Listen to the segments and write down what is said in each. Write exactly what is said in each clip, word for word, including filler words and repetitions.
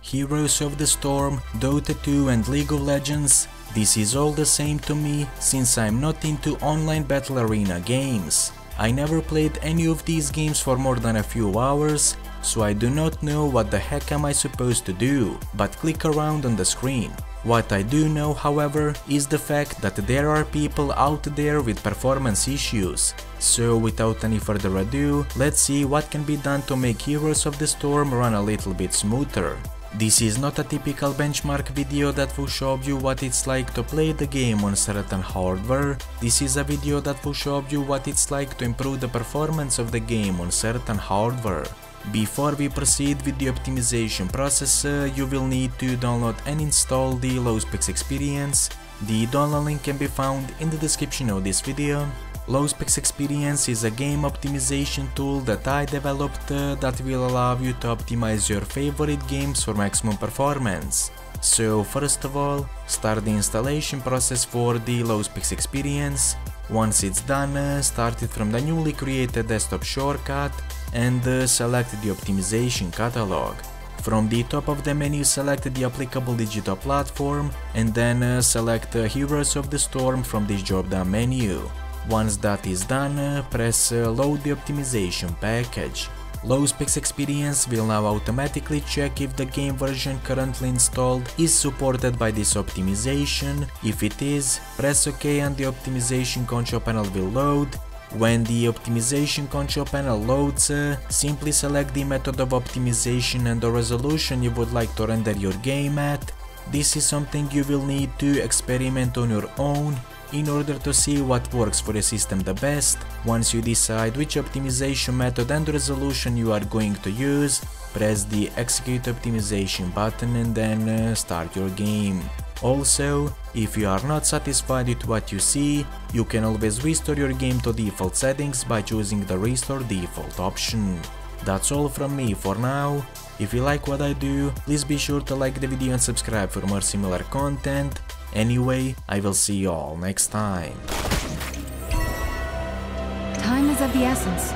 Heroes of the Storm, Dota two and League of Legends, this is all the same to me since I'm not into online battle arena games. I never played any of these games for more than a few hours, so I do not know what the heck am I supposed to do, but click around on the screen. What I do know, however, is the fact that there are people out there with performance issues. So without any further ado, let's see what can be done to make Heroes of the Storm run a little bit smoother. This is not a typical benchmark video that will show you what it's like to play the game on certain hardware. This is a video that will show you what it's like to improve the performance of the game on certain hardware. Before we proceed with the optimization process, uh, you will need to download and install the LowSpecs Experience. The download link can be found in the description of this video. LowSpecs Experience is a game optimization tool that I developed uh, that will allow you to optimize your favorite games for maximum performance. So first of all, start the installation process for the LowSpecs Experience. Once it's done, uh, start it from the newly created desktop shortcut and uh, select the optimization catalog. From the top of the menu, select the applicable digital platform and then uh, select uh, Heroes of the Storm from this drop-down menu. Once that is done, uh, press uh, load the optimization package. LowSpecs Experience will now automatically check if the game version currently installed is supported by this optimization. If it is, press OK and the optimization control panel will load. When the optimization control panel loads, uh, simply select the method of optimization and the resolution you would like to render your game at. This is something you will need to experiment on your own in order to see what works for your system the best. Once you decide which optimization method and resolution you are going to use, press the execute optimization button and then uh, start your game. Also, if you are not satisfied with what you see, you can always restore your game to default settings by choosing the restore default option. That's all from me for now. If you like what I do, please be sure to like the video and subscribe for more similar content. Anyway, I will see you all next time. Time is of the essence.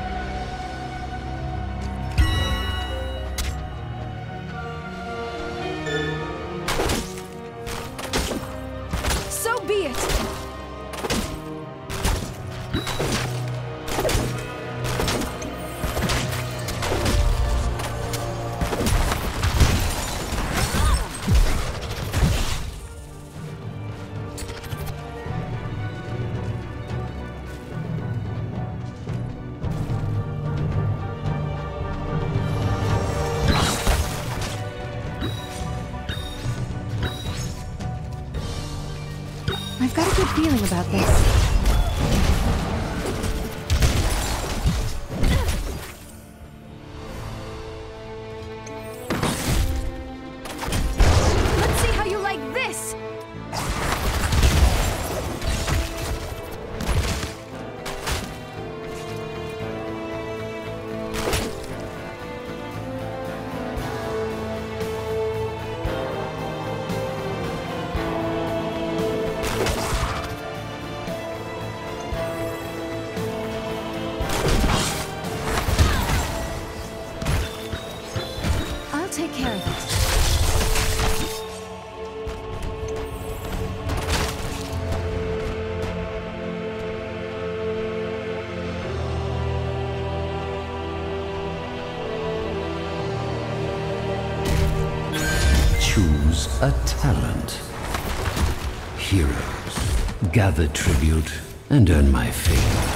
So be it! I've got a good feeling about this. Let's see how you like this! Take care of it. Choose a talent. Heroes, gather tribute, and earn my favor.